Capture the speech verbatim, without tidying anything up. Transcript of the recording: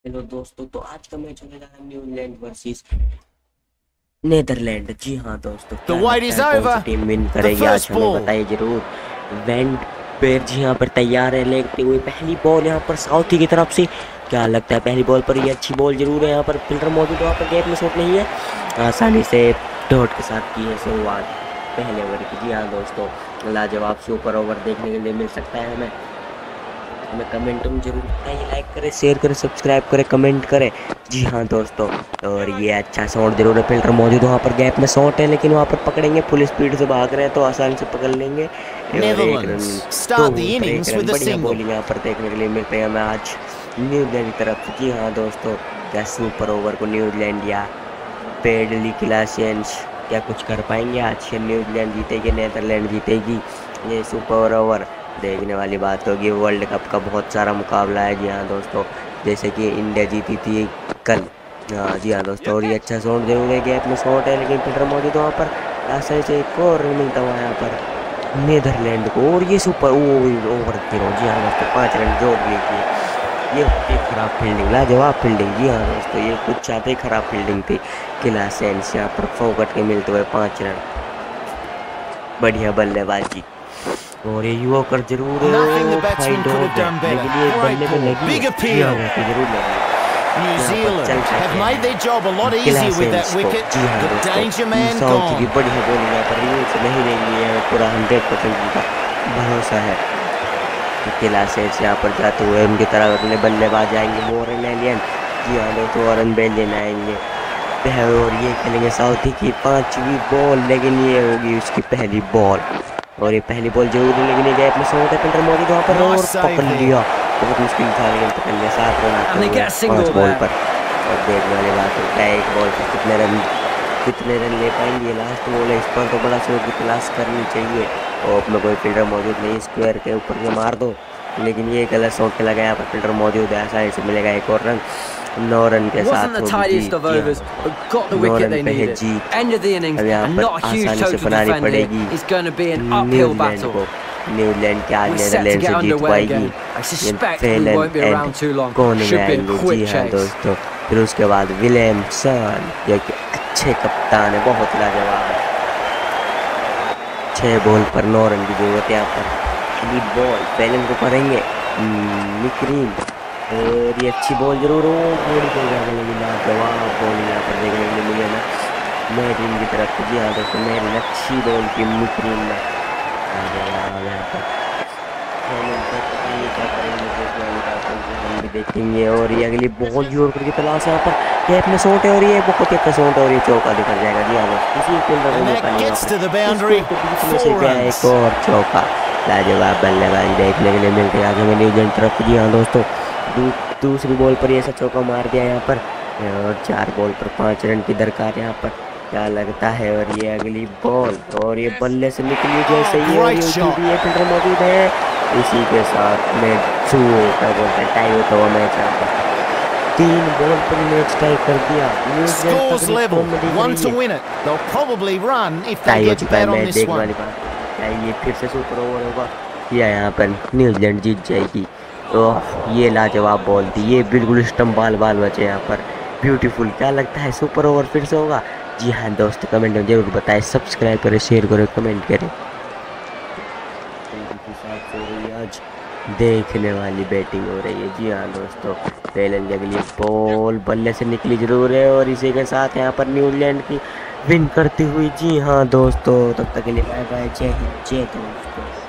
Hello दोस्तों, तो आज का मैच होने जा रहा है न्यूजीलैंड वर्सेस नेदरलैंड। जी हाँ दोस्तों, The क्या wait लगता is है कौन सी over. टीम विन The करेगी आज first हमें ball. बताइए जरूर। वेंट पेर जी यहाँ पर तैयार है लेते हुए पहली बॉल यहाँ पर साउथी की तरफ से। क्या लगता है पहली बॉल पर ये अच्छी बॉल जरूर है, यहाँ पर फील्डर मौजूद है, वहाँ पर गैप में शॉट नहीं है, आसानी से डॉट के साथ की है शुरुआत पहले ओवर की। जी हाँ दोस्तों, लाजवाब सुपर ओवर देखने के लिए मिल सकता है हमें। हमें कमेंट में जरूर बताइए, लाइक करें, शेयर करें, सब्सक्राइब करें, कमेंट करें। जी हाँ दोस्तों, और ये अच्छा शॉट जरूर है, फिल्टर मौजूद वहाँ पर गैप में शॉट है, लेकिन वहाँ पर पकड़ेंगे, फुल स्पीड से भाग रहे हैं तो आसानी से पकड़ लेंगे। और एक रन, Netherlands दो start the बॉल पर एक innings रन, with a बढ़िया single. बॉलिंग यहाँ पर देखने के लिए मिल रही है हमें आज न्यूजीलैंड की तरफ से। जी हाँ दोस्तों, क्या सुपर ओवर को न्यूजीलैंड या पेडली क्लासियंस क्या कुछ कर पाएंगे आज? न्यूजीलैंड जीतेगी, नेदरलैंड जीतेगी? ये सुपर ओवर देखने वाली बात होगी। वर्ल्ड कप का बहुत सारा मुकाबला है। जी हाँ दोस्तों, जैसे कि इंडिया जीती थी कल। हाँ जी हाँ दोस्तों, और ये अच्छा शॉट जरूर है, गैप में शॉट है, लेकिन फिल्डर मौजूद है वहाँ पर, आसानी से एक और रन मिलता हुआ यहाँ पर नेदरलैंड को। और ये सुपर ओवर जीरो। जी हाँ दोस्तों, पाँच रन जोड़ लीजिए। ये होती खराब फील्डिंग, लाजवाब फील्डिंग। जी हाँ दोस्तों, ये कुछ ज़्यादा ही खराब फील्डिंग थी। क्लासेंस यहाँ पर फोकट के मिलते हुए पाँच रन, बढ़िया बल्लेबाजी। और ये युवकर जरूर Nothing the fight batsman could हो have गया, done better. लेकिन ये Great बल्ले पे ball, लगी big है। जी हाँ appeal. दोस्तों, जरूर लगी। New यहाँ पर Zealand चल have रहे made हैं their job a lot easier with that क्लासेंस को। wicket. जी हाँ The दोस्तों, danger man साउथ की gone. बढ़िया बॉलिंग यहाँ पर रिव्यू से नहीं लेंगी है, पूरा हंड्रेड परसेंट उनका भरोसा है। क्लासेंस यहाँ पर जाते हुए उनकी तरफ अगले बल्लेबाज आएंगे वॉरेन एलियन। जी हाँ दोस्तों, वॉरेन बेलियन आएंगे और ये खेलेंगे साउथी की पांचवी बॉल, लेकिन ये होगी उसकी पहली बॉल। और ये पहली बॉल जरूर है, लेकिन ये गैप में शॉट है, फिल्डर मौजूद वहाँ पर और Nice save पकड़ there. लिया। बहुत मुश्किल था लेकिन पकड़ लिया। सात रन आते And they हुए get a single पाँच बॉल there. पर। और देखने वाली बात है क्या एक बॉल पर कितने रन कितने रन ले पाएंगे। लास्ट बॉल है, इस पर तो बड़ा शॉट की तलाश करनी चाहिए। और अपना कोई फील्डर मौजूद नहीं, स्क्वायर के ऊपर से मार दो, लेकिन ये गलत शॉट खेला गया। यहाँ पर फील्डर मौजूद है, आसानी से मिलेगा एक और रन। नौ रन के Wasn't साथ the होगी tidiest जीत। of जी हाँ overs, दोस्तों, but got the नौ wicket रन they पे है needed. Jeet. End of the innings, अब यहाँ and पर not a huge आसानी से total to बनानी defend पड़ेगी here. It's going to be an uphill New Zealand battle. को। न्यूजीलैंड के आज We're set to Netherland get से जीत underway पाएगी। again. I suspect we फेलन won't be and around too long. कोने में Should be a आएंगे। quick जी हाँ chase. दोस्तों, फिर उसके बाद विलियमसन जो कि अच्छे कप्तान है, बहुत लाजवाब है। छः बॉल पर नौ रन की जरूरत है यहाँ पर। पहली बॉल फेलन को करेंगे निकरीन, और ये अच्छी बॉल जरूर हो, थोड़ी बॉल जाने लगी, लाजवाब बॉल यहाँ पर देखने के लिए मिली है ना मेहरीन की तरफ से। जी हाँ दोस्तों, मेहरीन अच्छी बॉल की निकरीन में लाजवाब यहाँ पर। क्या करेंगे हम भी देखेंगे। और ये अगली बॉल जोर करके तलाश है, यहाँ पर गैप में शॉट है, और ये बहुत ही अच्छा शॉट है, और ये चौका दिखा जाएगा। जी हाँ दोस्तों, किसी फील्डर को And मौका that नहीं gets to the यहाँ boundary. पर, बीच में से Four गया runs. एक और चौका। लाजवाब बल्लेबाजी देखने के लिए मिलते हैं आज हमें न्यूजीलैंड तरफ। जी हाँ दोस्तों, दू, दूसरी बॉल पर ऐसा चौका मार दिया यहाँ पर, और चार बॉल पर पाँच रन की दरकार यहाँ पर। क्या लगता है? और ये अगली बॉल, और ये बल्ले से निकली जैसे ही, और ये ये फील्डर मौजूद है। इसी के साथ में छू क्या बोलते हैं टाई होता हुआ मैच यहाँ पर। तीन बॉल पर मैच टाई कर दिया। Scores level, one to win it. They'll probably run if they tie हो get चुका है bet on मैच, this देखने one. वाली बात है। क्या ये फिर से सुपर ओवर होगा या यहाँ पर न्यूजीलैंड जीत जाएगी? ओह, ये लाजवाब बॉल थी, ये बिल्कुल स्टम्प बाल बाल बचे यहाँ पर, ब्यूटीफुल। क्या लगता है सुपर ओवर फिर से होगा? जी हाँ दोस्तों, कमेंट में जरूर बताएं, सब्सक्राइब करें, शेयर करें, कमेंट करें। आज देखने वाली बैटिंग हो रही है। जी हाँ दोस्तों, पहले अगली बॉल बल्ले से निकली जरूर है, और इसी के साथ यहाँ पर न्यूजीलैंड की विन करती हुई। जी हाँ दोस्तों, तब तक के लिए बाय बाय, जय हिंद, जय दोस्तों।